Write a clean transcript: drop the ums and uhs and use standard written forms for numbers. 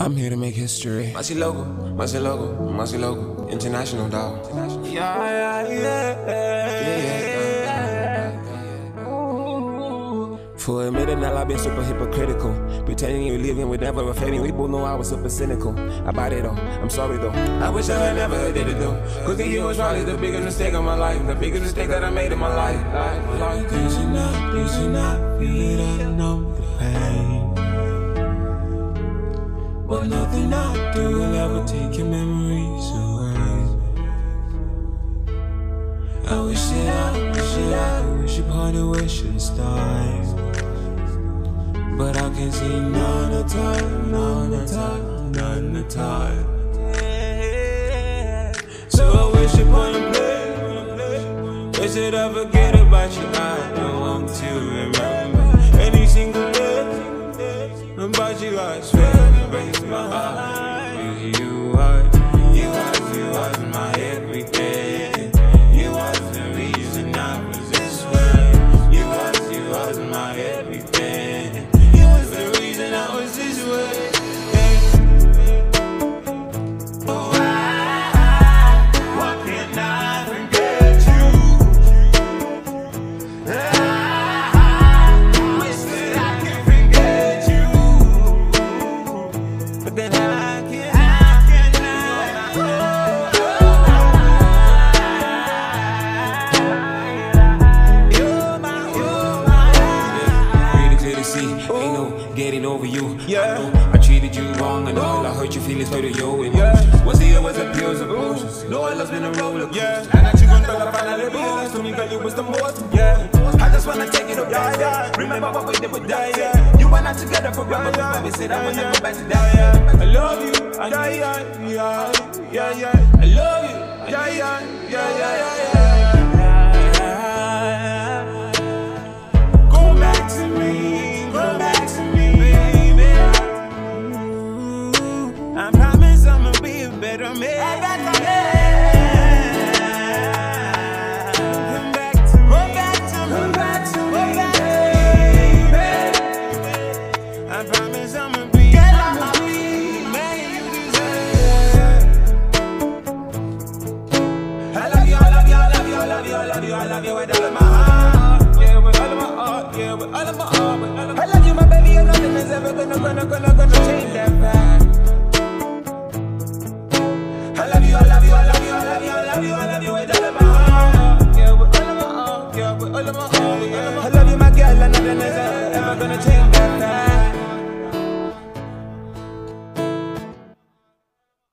I'm here to make history. Musty logo, musty logo, musty logo. International dog. For a minute now I've been super hypocritical, pretending you're living with never a fading. We both know I was super cynical about it all. I'm sorry though, I wish I had never did it though. Cooking you was probably the biggest mistake of my life, the biggest mistake that I made in my life. You should not feel it, I know the pain, but nothing I do will ever take your memories away. I wish upon the wishes die, but I can see none of time. So I wish upon a place, wish that I forget about you. I don't want to remember any single day about you. I swear it breaks my heart. You was my everything. You was the reason I was this way. You was my everything. You was the reason I was this way. Ain't no getting over you. I treated you wrong. I know I hurt your feelings, hurt your emotions. What's here was a pure emotions. No, love's been a roller coaster. And I you until I finally realized to me that you was the most. I just wanna take it up. Remember what we did with that. You and I together forever. Baby said I wanna go back to that. I love you. I love you. Better me. Come back to me, baby. I promise I'ma be the man you deserve. I love you, I love you, I love you, I love you, I love you, I love you with all of my heart. Yeah, with all of my heart, yeah, with all of my heart, with all of my heart. I love you, my baby, and nothing is ever gonna